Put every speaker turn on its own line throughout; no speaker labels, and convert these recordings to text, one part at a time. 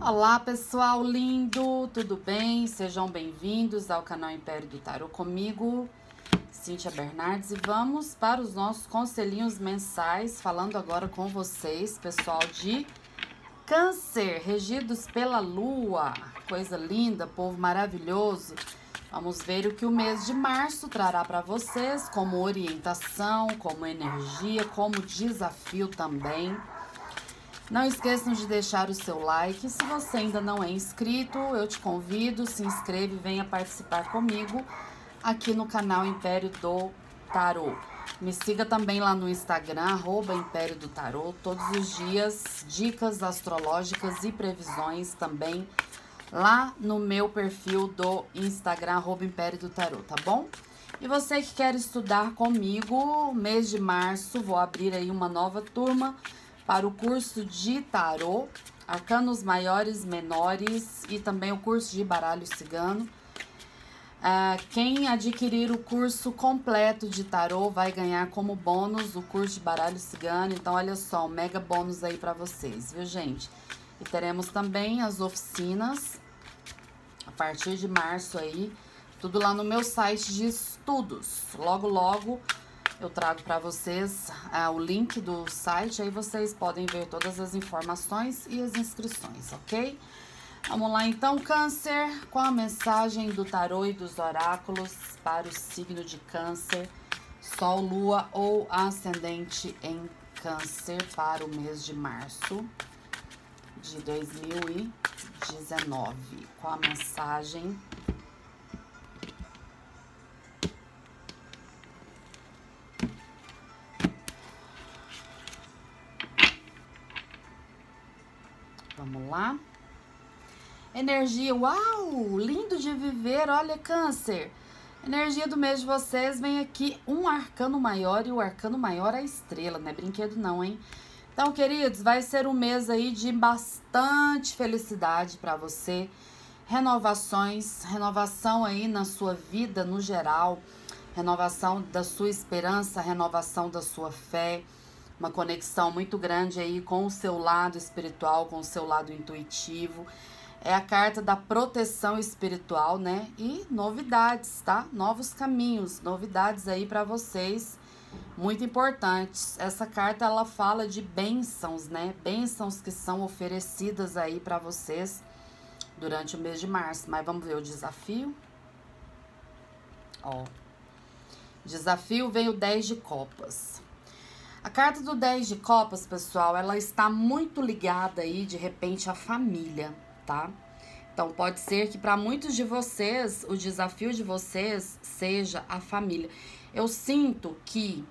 Olá pessoal lindo, tudo bem? Sejam bem-vindos ao canal Império do Tarô comigo, Cíntia Bernardes, e vamos para os nossos conselhinhos mensais, falando agora com vocês, pessoal de Câncer, regidos pela Lua, coisa linda, povo maravilhoso. Vamos ver o que o mês de março trará para vocês, como orientação, como energia, como desafio também. Não esqueçam de deixar o seu like. Se você ainda não é inscrito, eu te convido, se inscreva e venha participar comigo aqui no canal Império do Tarô. Me siga também lá no Instagram, @Império do Tarô, todos os dias, dicas astrológicas e previsões também lá no meu perfil do Instagram, @Império do Tarô, tá bom? E você que quer estudar comigo, mês de março, vou abrir aí uma nova turma para o curso de tarô, arcanos maiores, menores e também o curso de baralho cigano. Quem adquirir o curso completo de tarô vai ganhar como bônus o curso de baralho cigano. Então, olha só, um mega bônus aí para vocês, viu, gente? E teremos também as oficinas a partir de março aí, tudo lá no meu site de estudos. Logo, logo eu trago para vocês o link do site, aí vocês podem ver todas as informações e as inscrições, ok? Vamos lá então, Câncer, com a mensagem do tarô e dos oráculos para o signo de Câncer, Sol, Lua ou Ascendente em Câncer para o mês de março de 2019. Com a mensagem vamos lá. Energia, uau, lindo de viver, olha, Câncer. Energia do mês de vocês, vem aqui um arcano maior, e o arcano maior é a estrela, não é brinquedo não, hein? Então, queridos, vai ser um mês aí de bastante felicidade para você. Renovações, renovação aí na sua vida no geral, renovação da sua esperança, renovação da sua fé. Uma conexão muito grande aí com o seu lado espiritual, com o seu lado intuitivo. É a carta da proteção espiritual, né? E novidades, tá? Novos caminhos, novidades aí para vocês, muito importantes. Essa carta, ela fala de bênçãos, né? Bênçãos que são oferecidas aí para vocês durante o mês de março. Mas vamos ver o desafio? Ó, desafio vem o 10 de copas. A carta do 10 de copas, pessoal, ela está muito ligada aí, de repente, à família, tá? Então, pode ser que para muitos de vocês, o desafio de vocês seja a família. Eu sinto que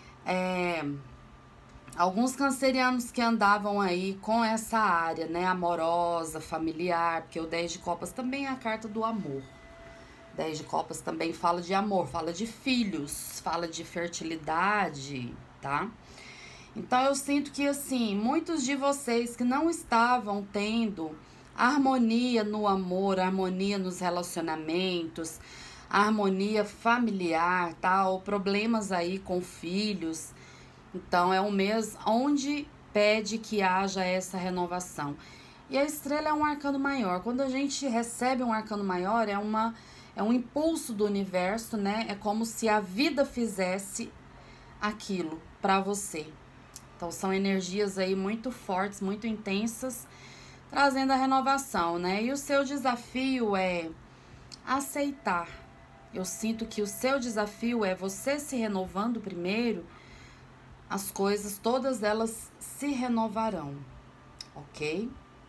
alguns cancerianos que andavam aí com essa área, né, amorosa, familiar, porque o 10 de copas também é a carta do amor. 10 de copas também fala de amor, fala de filhos, fala de fertilidade, tá? Então, eu sinto que, assim, muitos de vocês que não estavam tendo harmonia no amor, harmonia nos relacionamentos, harmonia familiar, tá? Ou problemas aí com filhos. Então, é um mês onde pede que haja essa renovação. E a estrela é um arcano maior. Quando a gente recebe um arcano maior, é um impulso do universo, né? É como se a vida fizesse aquilo para você. Então, são energias aí muito fortes, muito intensas, trazendo a renovação, né? E o seu desafio é aceitar. Eu sinto que o seu desafio é você se renovando primeiro, as coisas, todas elas se renovarão, ok?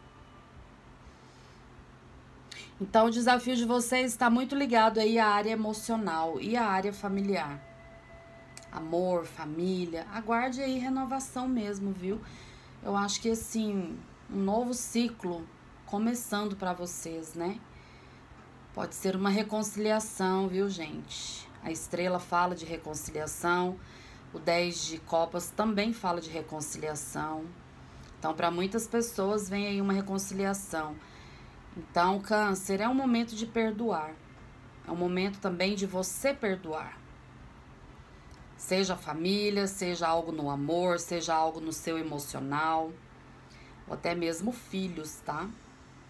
Então, o desafio de vocês está muito ligado aí à área emocional e à área familiar. Amor, família, aguarde aí renovação mesmo, viu? Eu acho que, assim, um novo ciclo começando para vocês, né? Pode ser uma reconciliação, viu, gente? A estrela fala de reconciliação, o 10 de copas também fala de reconciliação. Então, para muitas pessoas, vem aí uma reconciliação. Então, Câncer, é um momento de perdoar. É um momento também de você perdoar. Seja família, seja algo no amor, seja algo no seu emocional, ou até mesmo filhos, tá?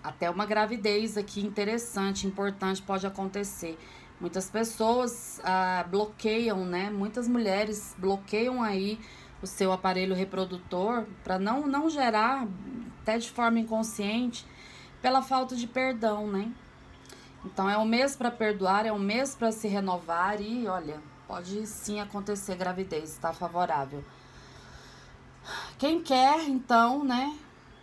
Até uma gravidez aqui interessante, importante pode acontecer. Muitas pessoas bloqueiam, né? Muitas mulheres bloqueiam aí o seu aparelho reprodutor para não gerar, até de forma inconsciente, pela falta de perdão, né? Então é um mês para perdoar, é um mês para se renovar e, olha, pode sim acontecer gravidez, está favorável. Quem quer, então, né?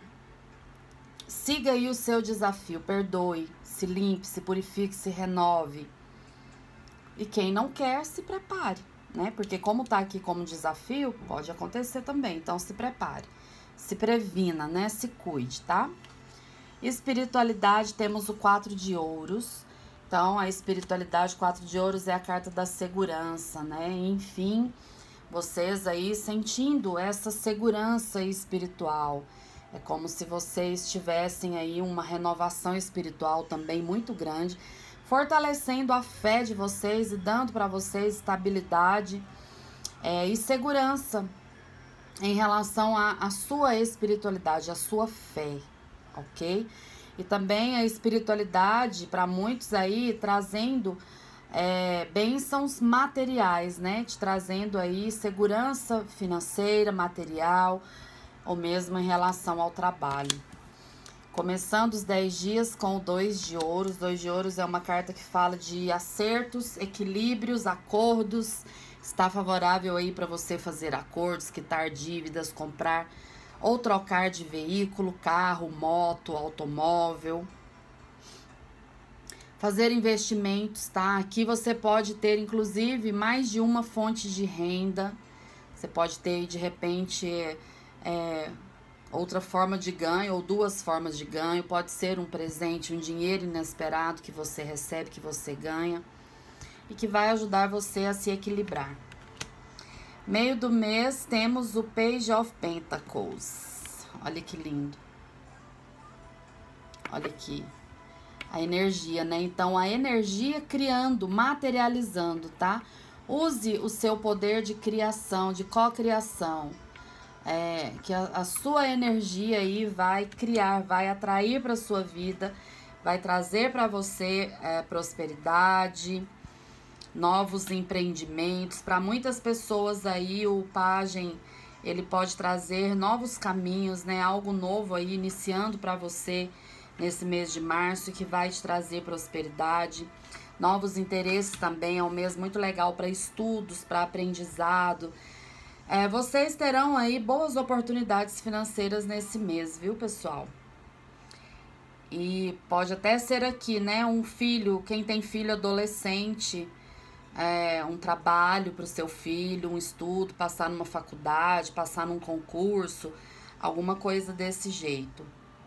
Siga aí o seu desafio, perdoe, se limpe, se purifique, se renove. E quem não quer, se prepare, né? Porque como tá aqui como desafio, pode acontecer também. Então se prepare, se previna, né? Se cuide, tá? Espiritualidade, temos o 4 de ouros. Então a espiritualidade, 4 de ouros é a carta da segurança, né? Enfim, vocês aí sentindo essa segurança espiritual. É como se vocês tivessem aí uma renovação espiritual também muito grande, fortalecendo a fé de vocês e dando para vocês estabilidade e segurança em relação à sua espiritualidade, à sua fé, ok? E também a espiritualidade, para muitos aí, trazendo bênçãos materiais, né? Te trazendo aí segurança financeira, material, ou mesmo em relação ao trabalho. Começando os 10 dias com o 2 de ouros. 2 de ouros é uma carta que fala de acertos, equilíbrios, acordos. Está favorável aí para você fazer acordos, quitar dívidas, comprar ou trocar de veículo, carro, moto, automóvel. Fazer investimentos, tá? Aqui você pode ter, inclusive, mais de uma fonte de renda. Você pode ter, de repente, outra forma de ganho ou duas formas de ganho. Pode ser um presente, um dinheiro inesperado que você recebe, que você ganha e que vai ajudar você a se equilibrar. Meio do mês temos o Page of Pentacles. Olha que lindo. Olha aqui. A energia, né? Então, a energia criando, materializando, tá? Use o seu poder de criação, de cocriação. Que a sua energia aí vai criar, vai atrair para sua vida, vai trazer para você prosperidade, novos empreendimentos. Para muitas pessoas aí, o pajem, ele pode trazer novos caminhos, né? Algo novo aí, iniciando para você nesse mês de março, que vai te trazer prosperidade. Novos interesses também, é um mês muito legal para estudos, para aprendizado. Vocês terão aí boas oportunidades financeiras nesse mês, viu, pessoal? E pode até ser aqui, né, um filho, quem tem filho adolescente, um trabalho para o seu filho, um estudo, passar numa faculdade, passar num concurso, alguma coisa desse jeito.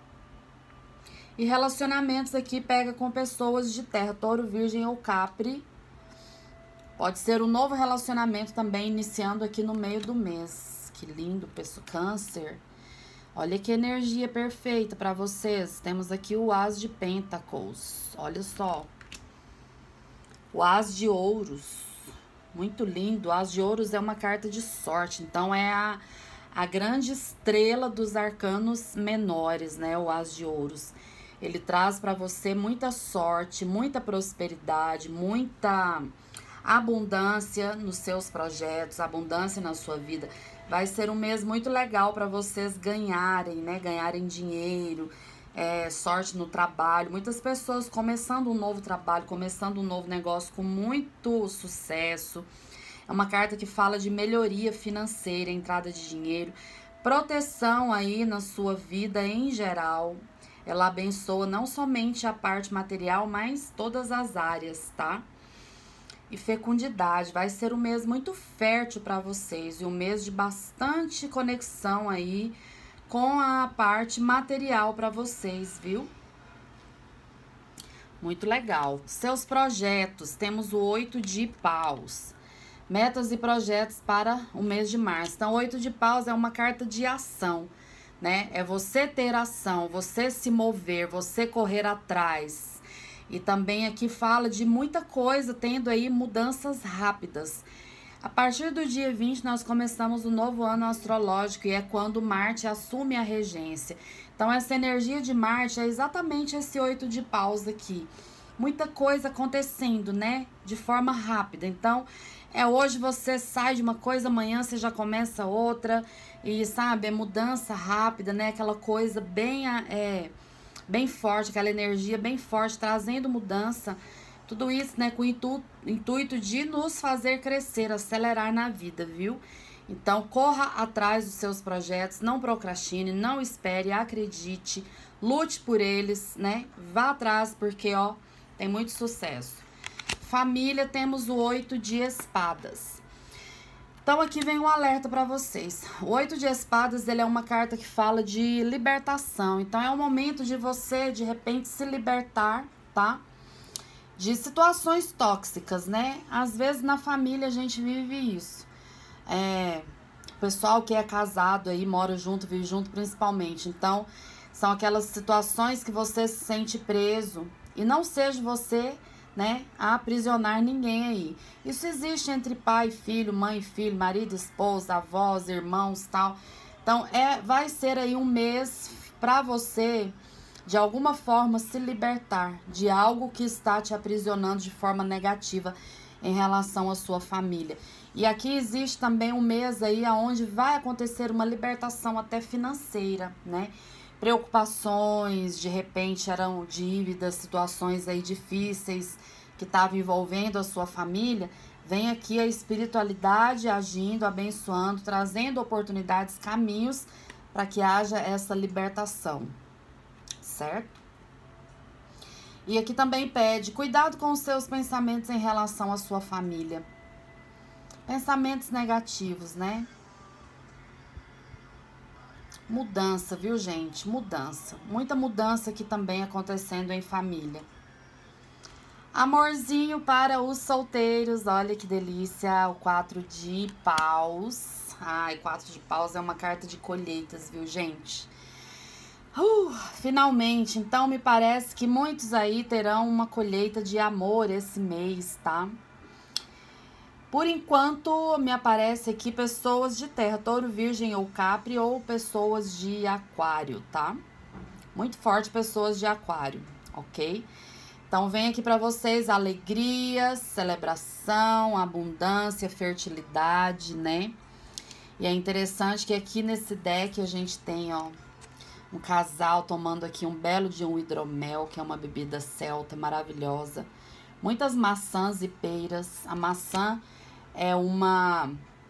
E relacionamentos aqui pega com pessoas de terra, touro, virgem ou capri. Pode ser um novo relacionamento também, iniciando aqui no meio do mês. Que lindo, pessoal. Câncer. Olha que energia perfeita para vocês. Temos aqui o As de Pentacles. Olha só. O As de Ouros. Muito lindo. O As de Ouros é uma carta de sorte. Então, é a grande estrela dos arcanos menores, né? O As de Ouros. Ele traz para você muita sorte, muita prosperidade, muita abundância nos seus projetos, abundância na sua vida. Vai ser um mês muito legal para vocês ganharem, né? Ganharem dinheiro, sorte no trabalho. Muitas pessoas começando um novo trabalho, começando um novo negócio com muito sucesso. É uma carta que fala de melhoria financeira, entrada de dinheiro, proteção aí na sua vida em geral. Ela abençoa não somente a parte material, mas todas as áreas, tá? E fecundidade, vai ser um mês muito fértil para vocês e um mês de bastante conexão aí com a parte material para vocês, viu? Muito legal. Seus projetos, temos o 8 de paus. Metas e projetos para o mês de março. Então, 8 de paus é uma carta de ação, né? É você ter ação, você se mover, você correr atrás. E também aqui fala de muita coisa, tendo aí mudanças rápidas. A partir do dia 20, nós começamos o novo ano astrológico e é quando Marte assume a regência. Então, essa energia de Marte é exatamente esse 8 de paus aqui. Muita coisa acontecendo, né? De forma rápida. Então, hoje você sai de uma coisa, amanhã você já começa outra. E, sabe, é mudança rápida, né? Aquela coisa bem forte, aquela energia bem forte, trazendo mudança. Tudo isso, né, com o intuito de nos fazer crescer, acelerar na vida, viu? Então, corra atrás dos seus projetos, não procrastine, não espere, acredite, lute por eles, né? Vá atrás, porque, ó, tem muito sucesso. Família, temos o 8 de espadas. Então, aqui vem um alerta para vocês. O 8 de espadas, ele é uma carta que fala de libertação. Então, é o momento de você, de repente, se libertar, tá? De situações tóxicas, né? Às vezes na família a gente vive isso. O pessoal que é casado aí, mora junto, vive junto principalmente. Então, são aquelas situações que você se sente preso. E não seja você, né, a aprisionar ninguém aí. Isso existe entre pai e filho, mãe e filho, marido, esposa, avós, irmãos, tal. Então, vai ser aí um mês para você, de alguma forma, se libertar de algo que está te aprisionando de forma negativa em relação à sua família. E aqui existe também um mês aí onde vai acontecer uma libertação até financeira, né? Preocupações, de repente eram dívidas, situações aí difíceis que estavam envolvendo a sua família. Vem aqui a espiritualidade agindo, abençoando, trazendo oportunidades, caminhos para que haja essa libertação. Certo? E aqui também pede cuidado com os seus pensamentos em relação à sua família. Pensamentos negativos, né? Mudança, viu, gente? Mudança. Muita mudança aqui também acontecendo em família. Amorzinho para os solteiros. Olha que delícia. O 4 de paus. Ai, 4 de paus é uma carta de colheitas, viu, gente? Finalmente, então me parece que muitos aí terão uma colheita de amor esse mês, tá? Por enquanto, me aparece aqui pessoas de terra, touro, virgem ou capri, ou pessoas de aquário, tá? Muito forte pessoas de aquário, ok? Então, vem aqui pra vocês alegria, celebração, abundância, fertilidade, né? E é interessante que aqui nesse deck a gente tem, ó, um casal tomando aqui um belo de um hidromel, que é uma bebida celta maravilhosa. Muitas maçãs e peiras. A maçã é uma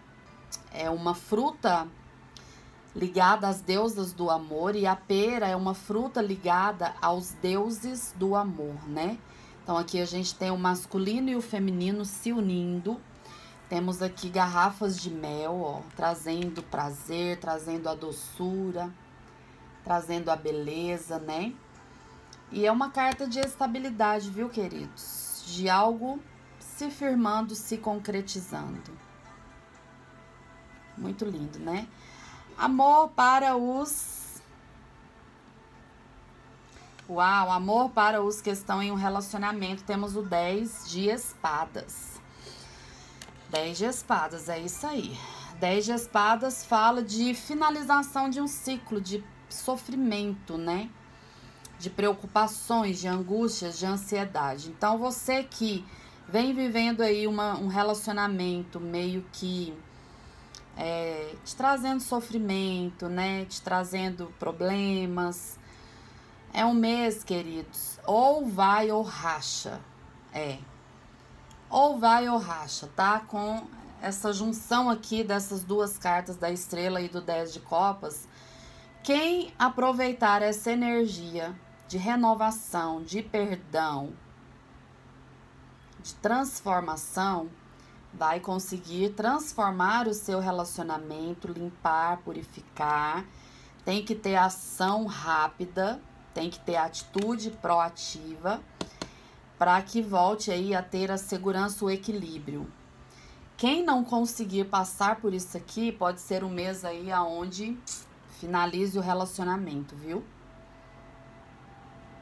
fruta ligada às deusas do amor e a pera é uma fruta ligada aos deuses do amor, né? Então aqui a gente tem o masculino e o feminino se unindo. Temos aqui garrafas de mel, ó, trazendo prazer, trazendo a doçura, trazendo a beleza, né? E é uma carta de estabilidade, viu, queridos? De algo se firmando, se concretizando. Muito lindo, né? Amor para os... Uau, amor para os que estão em um relacionamento. Temos o 10 de espadas. 10 de espadas, é isso aí. 10 de espadas fala de finalização de um ciclo, de sofrimento, né? De preocupações, de angústias, de ansiedade. Então, você que vem vivendo aí um relacionamento meio que te trazendo sofrimento, né? Te trazendo problemas. É um mês, queridos, ou vai ou racha. Ou vai ou racha, tá? Com essa junção aqui dessas duas cartas, da estrela e do 10 de copas, quem aproveitar essa energia de renovação, de perdão, de transformação, vai conseguir transformar o seu relacionamento, limpar, purificar. Tem que ter ação rápida, tem que ter atitude proativa para que volte aí a ter a segurança, o equilíbrio. Quem não conseguir passar por isso aqui, pode ser um mês aí aonde finalize o relacionamento, viu?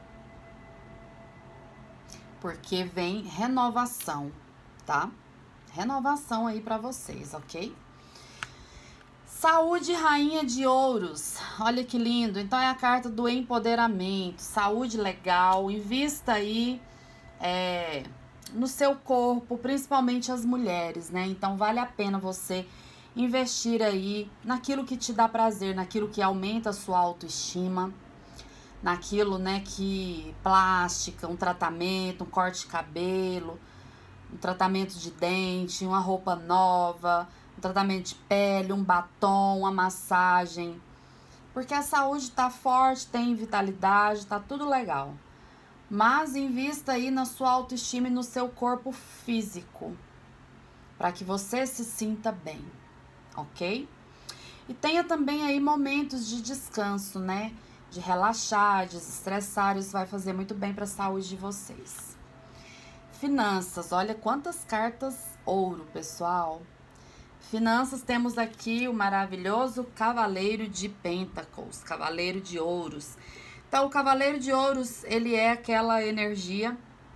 Porque vem renovação, tá? Renovação aí pra vocês, ok? Saúde, rainha de ouros. Olha que lindo. Então é a carta do empoderamento, saúde legal. Invista aí no seu corpo, principalmente as mulheres, né? Então vale a pena você investir aí naquilo que te dá prazer, naquilo que aumenta a sua autoestima, naquilo, né, que plástica, um tratamento, um corte de cabelo, um tratamento de dente, uma roupa nova, um tratamento de pele, um batom, uma massagem. Porque a saúde tá forte, tem vitalidade, tá tudo legal. Mas invista aí na sua autoestima e no seu corpo físico, para que você se sinta bem, ok? E tenha também aí momentos de descanso, né? De relaxar, desestressar, isso vai fazer muito bem para a saúde de vocês. Finanças, olha quantas cartas ouro, pessoal. Finanças, temos aqui o maravilhoso Cavaleiro de Pentacles, Cavaleiro de Ouros. Então, o Cavaleiro de Ouros, ele é aquela energia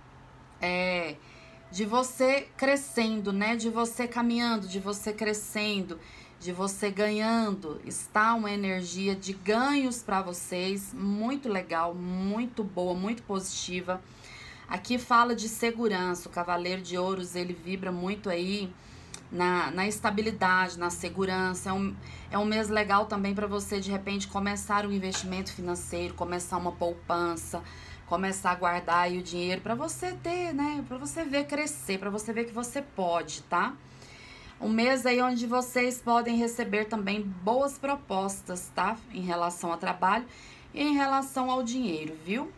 de você crescendo, né? De você caminhando, de você crescendo, de você ganhando. Está uma energia de ganhos para vocês, muito legal, muito boa, muito positiva. Aqui fala de segurança. O Cavaleiro de Ouros, ele vibra muito aí na estabilidade, na segurança. É um mês legal também para você, de repente, começar um investimento financeiro, começar uma poupança, começar a guardar aí o dinheiro para você ter, né? Para você ver crescer, para você ver que você pode, tá? Um mês aí onde vocês podem receber também boas propostas, tá? Em relação ao trabalho e em relação ao dinheiro, viu?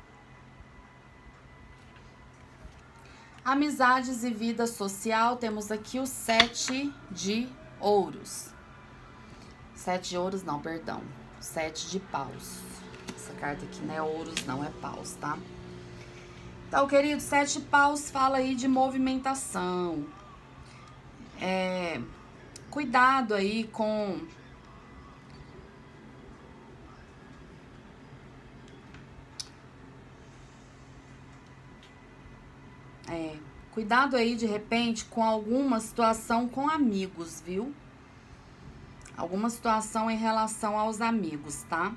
Amizades e vida social, temos aqui o 7 de ouros. 7 de ouros não, perdão. 7 de paus. Essa carta aqui não é ouros, não, é paus, tá? Então, querido, 7 de paus fala aí de movimentação. Cuidado aí com... cuidado aí, de repente, com alguma situação com amigos, viu? Alguma situação em relação aos amigos, tá?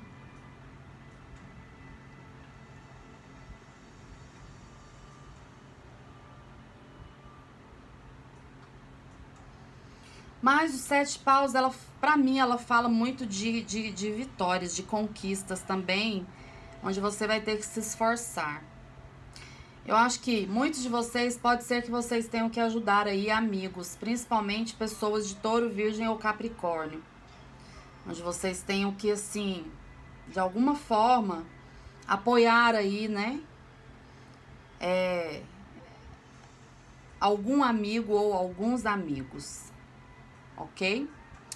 Mas o 7 de paus, pra mim, ela fala muito de vitórias, de conquistas também, onde você vai ter que se esforçar. Eu acho que muitos de vocês, pode ser que vocês tenham que ajudar aí amigos, principalmente pessoas de Touro, Virgem ou Capricórnio. Onde vocês tenham que, assim, de alguma forma, apoiar aí, né? Algum amigo ou alguns amigos, ok?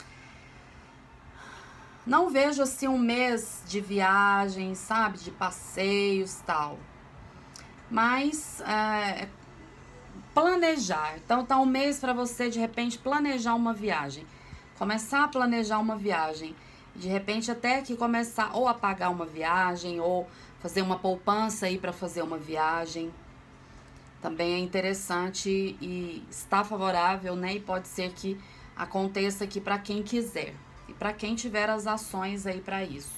Não vejo, assim, um mês de viagem, sabe? De passeios e tal. Mas planejar. Então tá um mês para você, de repente, planejar uma viagem. Começar a planejar uma viagem. De repente até que começar ou a pagar uma viagem ou fazer uma poupança aí para fazer uma viagem. Também é interessante e está favorável, né? E pode ser que aconteça aqui para quem quiser. E para quem tiver as ações aí para isso.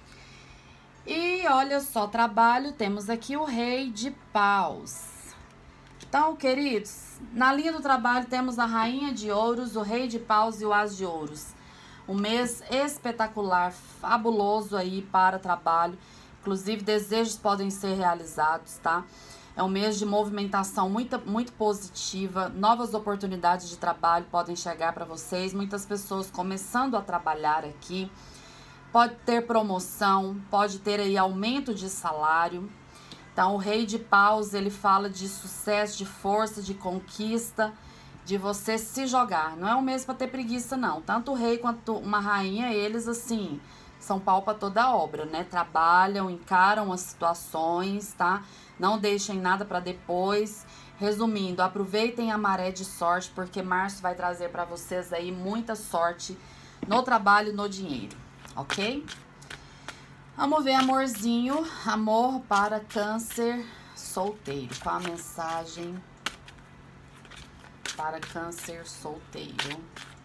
E olha só, trabalho, temos aqui o Rei de Paus. Então, queridos, na linha do trabalho temos a Rainha de Ouros, o Rei de Paus e o As de Ouros. Um mês espetacular, fabuloso aí para trabalho. Inclusive, desejos podem ser realizados, tá? É um mês de movimentação muito positiva. Novas oportunidades de trabalho podem chegar para vocês. Muitas pessoas começando a trabalhar aqui. Pode ter promoção, pode ter aí aumento de salário. Então, o Rei de Paus, ele fala de sucesso, de força, de conquista, de você se jogar. Não é um mês para ter preguiça, não. Tanto o rei quanto uma rainha, eles, assim, são pau para toda a obra, né? Trabalham, encaram as situações, tá? Não deixem nada para depois. Resumindo, aproveitem a maré de sorte, porque março vai trazer para vocês aí muita sorte no trabalho e no dinheiro. Ok? Vamos ver, amorzinho. Amor para Câncer solteiro. Qual a mensagem para Câncer solteiro.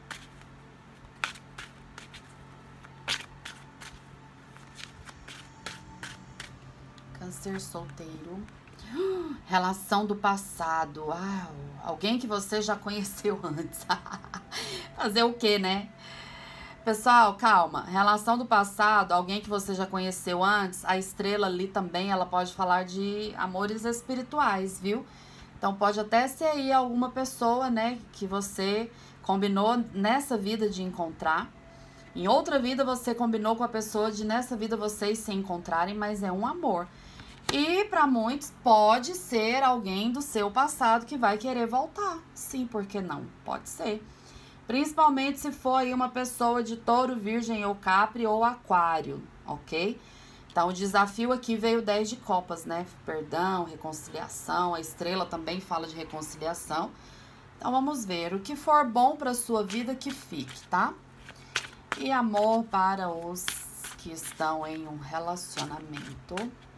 Câncer solteiro. Relação do passado. Uau, alguém que você já conheceu antes. Fazer o quê, né? Pessoal, calma. Relação do passado, alguém que você já conheceu antes, a estrela ali também, ela pode falar de amores espirituais, viu? Então pode até ser aí alguma pessoa, né, que você combinou nessa vida de encontrar. Em outra vida você combinou com a pessoa de nessa vida vocês se encontrarem, mas é um amor. E para muitos pode ser alguém do seu passado que vai querer voltar. Sim, por que não? Pode ser. Principalmente se for aí uma pessoa de touro, virgem ou capri ou aquário, ok? Então o desafio aqui veio 10 de copas, né? Perdão, reconciliação, a estrela também fala de reconciliação. Então vamos ver, o que for bom para sua vida que fique, tá? E amor para os que estão em um relacionamento.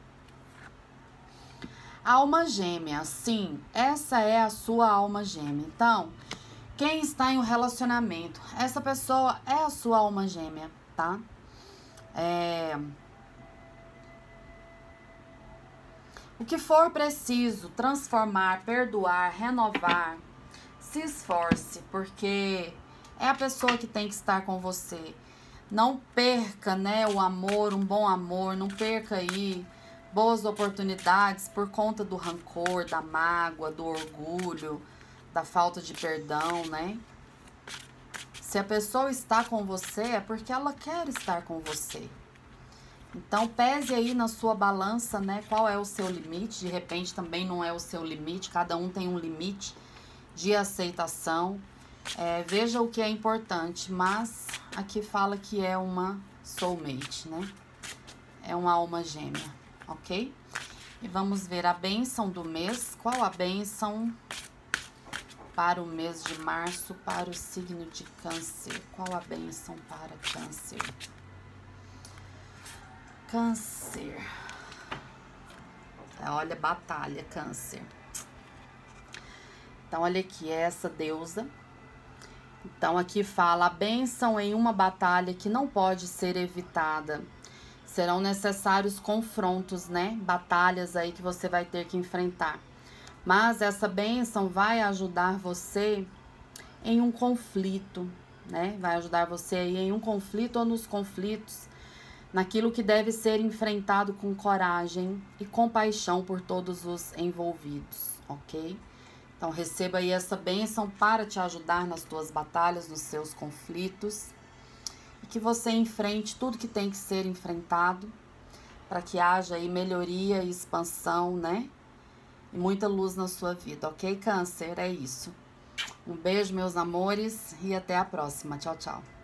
Alma gêmea, sim, essa é a sua alma gêmea. Então, quem está em um relacionamento, essa pessoa é a sua alma gêmea, tá? O que for preciso, transformar, perdoar, renovar, se esforce, porque é a pessoa que tem que estar com você. Não perca, né, o amor, um bom amor, não perca aí boas oportunidades por conta do rancor, da mágoa, do orgulho, da falta de perdão, né? Se a pessoa está com você, é porque ela quer estar com você. Então, pese aí na sua balança, né? Qual é o seu limite? De repente, também não é o seu limite. Cada um tem um limite de aceitação. Veja o que é importante. Mas, aqui fala que é uma soulmate, né? É uma alma gêmea, ok? E vamos ver a bênção do mês. Qual a bênção para o mês de março, para o signo de Câncer? Qual a bênção para Câncer? Câncer. Olha, batalha, Câncer. Então, olha aqui, é essa deusa. Então, aqui fala a bênção em uma batalha que não pode ser evitada. Serão necessários confrontos, né? Batalhas aí que você vai ter que enfrentar. Mas essa bênção vai ajudar você em um conflito, né? Vai ajudar você aí em um conflito ou nos conflitos, naquilo que deve ser enfrentado com coragem e compaixão por todos os envolvidos, ok? Então receba aí essa bênção para te ajudar nas tuas batalhas, nos seus conflitos, e que você enfrente tudo que tem que ser enfrentado, para que haja aí melhoria e expansão, né? E muita luz na sua vida, ok, Câncer? É isso. Um beijo, meus amores, e até a próxima. Tchau, tchau.